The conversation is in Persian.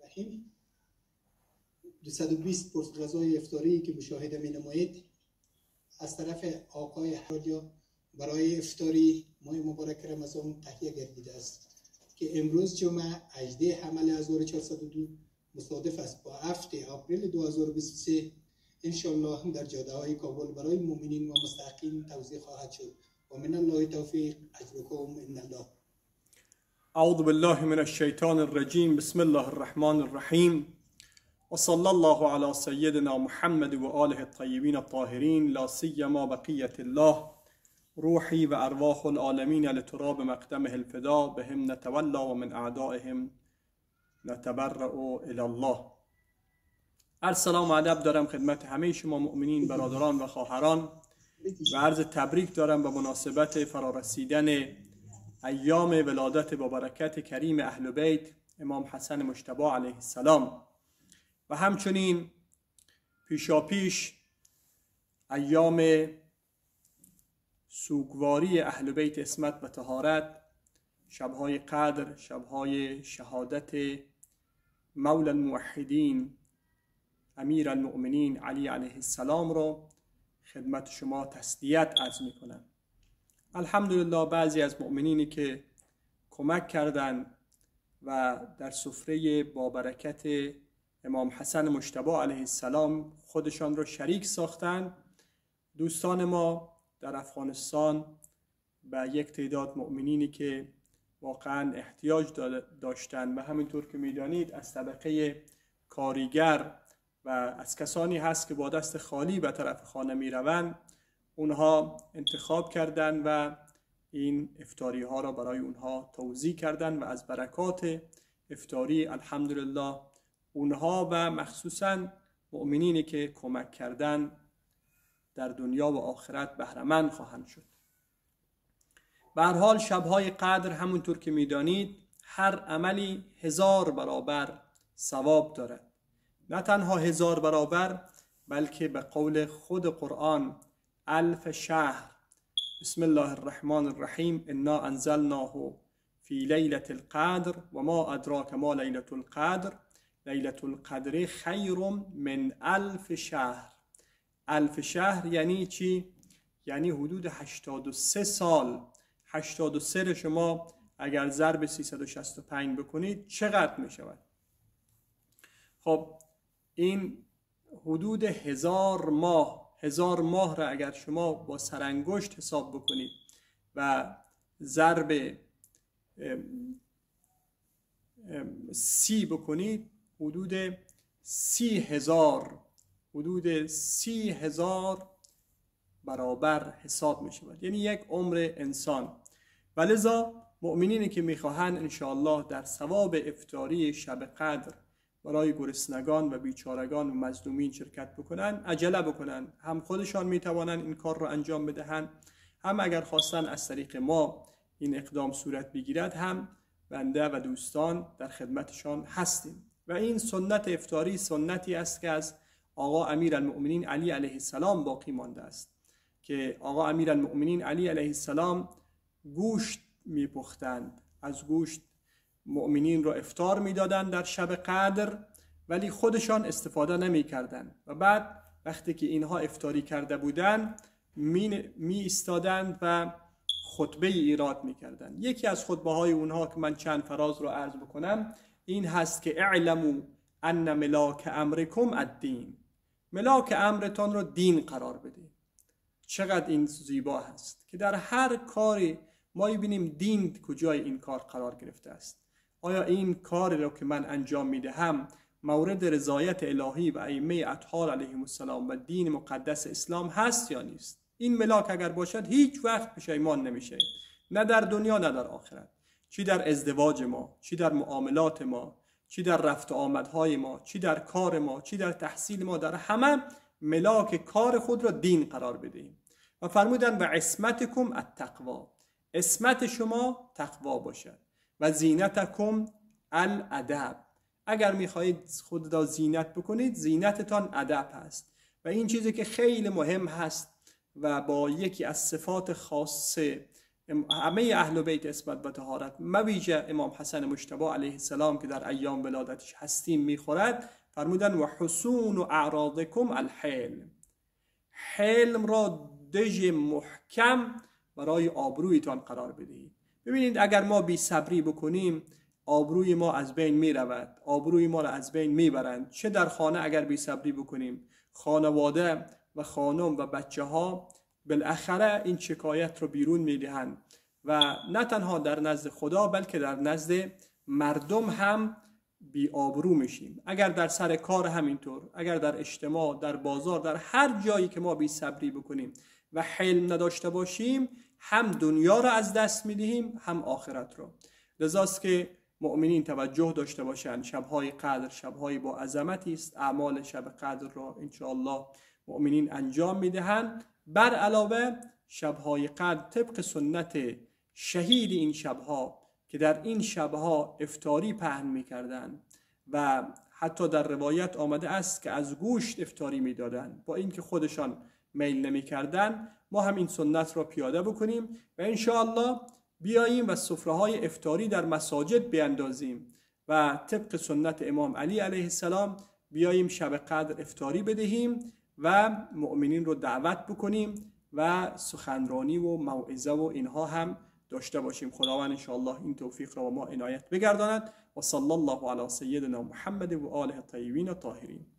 الرحیم. 220 پرس غذای افطاری که مشاهده می نمایید از طرف آقای حاجا برای افطاری ماه مبارک رمضان تهیه گردیده است که امروز جمعه 18 حمل 1402 مصادف است با 7 آپریل 2023 انشالله هم در جاده های کابل برای مؤمنین و مستحقین توزیع خواهد شد و من الله توفیق اجرکم ان الله. اعوذ بالله من الشیطان الرجیم. بسم الله الرحمن الرحیم و صلی الله علی سیدنا محمد و آله الطیبین الطاهرین لا سیما بقیت الله روحی و ارواح العالمین لتراب مقدمه الفدا بهم نتولا و من اعدائهم نتبرأ الی الله. السلام و ادب دارم خدمت همه شما مؤمنین برادران و خواهران و عرض تبریک دارم به مناسبت فرارسیدن ایام ولادت با برکت کریم اهل بیت امام حسن مجتبی علیه السلام و همچنین پیشاپیش ایام سوگواری اهل بیت عصمت و طهارت، شبهای قدر، شبهای شهادت مولا الموحدین امیر المؤمنین علی علیه السلام رو خدمت شما تسلیت عرض می کنم. الحمدلله بعضی از مؤمنینی که کمک کردن و در سفره با برکت امام حسن مجتبی علیه السلام خودشان رو شریک ساختن. دوستان ما در افغانستان و یک تعداد مؤمنینی که واقعا احتیاج داشتن و همینطور که میدانید از طبقه کارگر و از کسانی هست که با دست خالی به طرف خانه می روند، اونها انتخاب کردن و این افطاری ها را برای اونها توزیع کردن و از برکات افطاری الحمدلله اونها و مخصوصا مؤمنینی که کمک کردن در دنیا و آخرت بهره‌مند خواهند شد. به هر حال شبهای قدر همونطور که میدانید هر عملی 1000 برابر ثواب دارد. نه تنها 1000 برابر بلکه به قول خود قرآن 1000 شهر. بسم الله الرحمن الرحیم انا انزلناه فی لیلة القدر و ما ادراک ما لیلة القدر لیلة القدر خیر من 1000 شهر. 1000 شهر یعنی چی؟ یعنی حدود 83 سال. 83 رو شما اگر ضرب 365 بکنید چقدر می شود؟ خب این حدود 1000 ماه. 1000 ماه را اگر شما با سرانگشت حساب بکنید و ضرب 30 بکنید حدود 30,000 برابر حساب می شود، یعنی یک عمر انسان. و لذا مؤمنینی که می خواهند انشاءالله در ثواب افطاری شب قدر برای گرسنگان و بیچارگان و مظلومین شرکت بکنن عجله بکنن. هم خودشان می توانند این کار را انجام بدهند، هم اگر خواستن از طریق ما این اقدام صورت بگیرد هم بنده و دوستان در خدمتشان هستیم. و این سنت افطاری سنتی است که از آقا امیر المؤمنین علی علیه السلام باقی مانده است که آقا امیر المؤمنین علی علیه السلام گوشت میپختند، از گوشت مؤمنین را افطار میدادند در شب قدر، ولی خودشان استفاده نمیکردند و بعد وقتی که اینها افطاری کرده بودند می ایستادند و خطبه ایراد میکردند. یکی از خطبه های اونها که من چند فراز رو عرض بکنم این هست که اعلموا ان ملاک امرکم الدین. ملاک امرتان رو دین قرار بده. چقدر این زیبا هست که در هر کاری ما ببینیم دین کجای این کار قرار گرفته است. آیا این کاری رو که من انجام میدهم مورد رضایت الهی و ائمه اطهار علیهم السلام و دین مقدس اسلام هست یا نیست؟ این ملاک اگر باشد هیچ وقت پشیمان نمیشه، نه در دنیا نه در آخرت. چی در ازدواج ما، چی در معاملات ما، چی در رفت و آمدهای ما، چی در کار ما، چی در تحصیل ما، در همه ملاک کار خود را دین قرار بدهیم. و فرمودن و عصمتکم التقوا، عصمت شما تقوا باشد و زینتکم الادب. اگر میخواهید خود را زینت بکنید زینتتان ادب هست و این چیزی که خیلی مهم هست و با یکی از صفات خاصه همه اهل بیت عصمت و طهارت، مویژه امام حسن مجتبی علیه السلام که در ایام ولادتش هستیم میخورد، فرمودن و حصون و اعراضکم الحلم، حلم را دژ محکم برای آبرویتان قرار بدهید. ببینید اگر ما بی صبری بکنیم آبروی ما از بین می رود، آبروی ما را از بین می برند. چه در خانه اگر بی صبری بکنیم، خانواده و خانم و بچه ها بالاخره این شکایت رو بیرون می دهند و نه تنها در نزد خدا بلکه در نزد مردم هم بی آبرو میشیم. اگر در سر کار همینطور، اگر در اجتماع، در بازار، در هر جایی که ما بی صبری بکنیم و حلم نداشته باشیم، هم دنیا را از دست میدهیم هم آخرت را. لذاست که مؤمنین توجه داشته باشند. شبهای قدر شبهای با عظمتی است. اعمال شب قدر را انشاءالله مؤمنین انجام میدهند. بر علاوه شبهای قدر طبق سنت شهید این شبها که در این شبها افطاری پهن میکردند و حتی در روایت آمده است که از گوشت افطاری میدادند، با اینکه خودشان میل نمیکردند، ما هم این سنت را پیاده بکنیم و انشاءالله بیاییم و سفره‌های افطاری در مساجد بیاندازیم و طبق سنت امام علی علیه السلام بیاییم شب قدر افطاری بدهیم و مؤمنین رو دعوت بکنیم و سخنرانی و موعظه و اینها هم داشته باشیم. خداوند انشاءالله این توفیق را با ما عنایت بگرداند و صلی الله علی سیدنا محمد و آله الطیبین الطاهرین.